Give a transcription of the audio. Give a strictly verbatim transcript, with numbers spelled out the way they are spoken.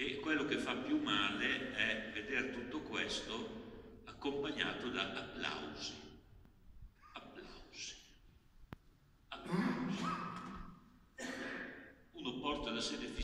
E quello che fa più male è vedere tutto questo accompagnato da applausi, applausi, applausi. Uno porta la sede